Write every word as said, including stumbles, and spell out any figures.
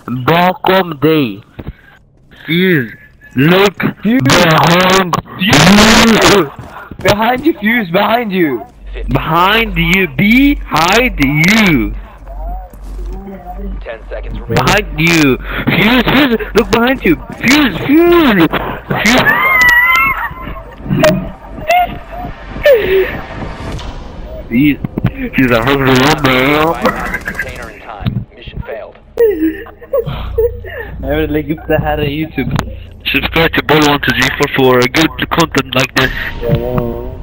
Welcome day. Fuse, look Fuse. behind you. Behind you, Fuse, behind you. Behind you, behind you. Ten seconds remaining. Behind you. Fuse, Fuse, look behind you. Fuse, Fuse. Fuse. Fuse, Fuse, I heard the man. Container in time. Mission failed. Jag vill lägga upp det här i YouTube. Subscribe to boll one two three four for good content like this.